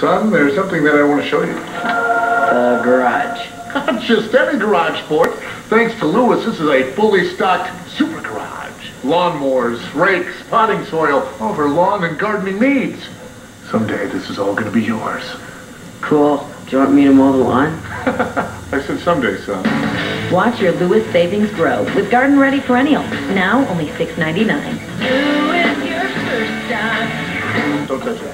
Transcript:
Son, there's something that I want to show you. The garage. Not just any garage, sport. Thanks to Lewis, this is a fully stocked super garage. Lawnmowers, rakes, potting soil, all for lawn and gardening needs. Someday this is all going to be yours. Cool. Do you want me to mow the lawn? I said someday, son. Watch your Lewis savings grow with Garden Ready Perennial. Now only $6.99. Don't touch that.